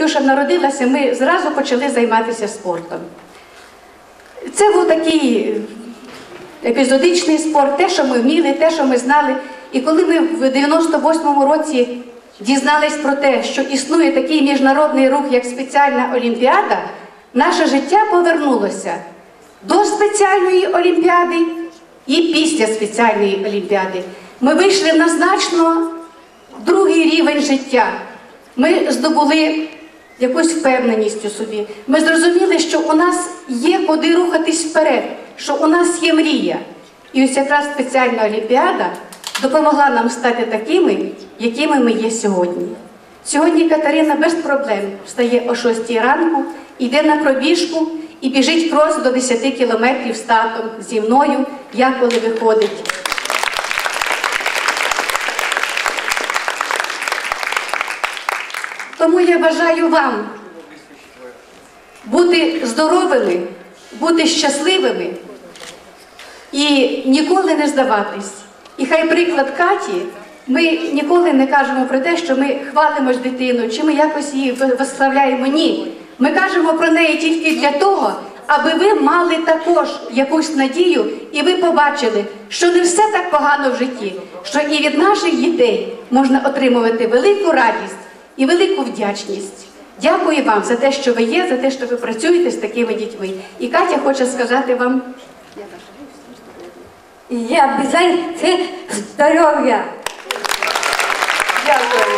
Катюша народилася, ми зразу почали займатися спортом. Це був такий епізодичний спорт, те, що ми вміли, те, що ми знали. І коли ми в 98-му році дізнались про те, що існує такий міжнародний рух, як спеціальна олімпіада, наше життя повернулося до спеціальної олімпіади і після спеціальної олімпіади. Ми вийшли на значно другий рівень життя. Ми здобули якусь впевненість у собі. Ми зрозуміли, що у нас є куди рухатись вперед, що у нас є мрія. І ось якраз спеціальна олімпіада допомогла нам стати такими, якими ми є сьогодні. Сьогодні Катерина без проблем встає о 6 ранку, йде на пробіжку і біжить крос до 10 кілометрів з татом, зі мною, як коли виходить. Тому я бажаю вам бути здоровими, бути щасливими і ніколи не здаватись. І хай приклад Каті, ми ніколи не кажемо про те, що ми хвалимо дитину, чи ми якось її висловляємо. Ні. Ми кажемо про неї тільки для того, аби ви мали також якусь надію, і ви побачили, що не все так погано в житті, що і від наших дітей можна отримувати велику радість і велику вдячність. Дякую вам за те, що ви є, за те, що ви працюєте з такими дітьми. І Катя хоче сказати вам... Я бажаю здоров'я. Дякую.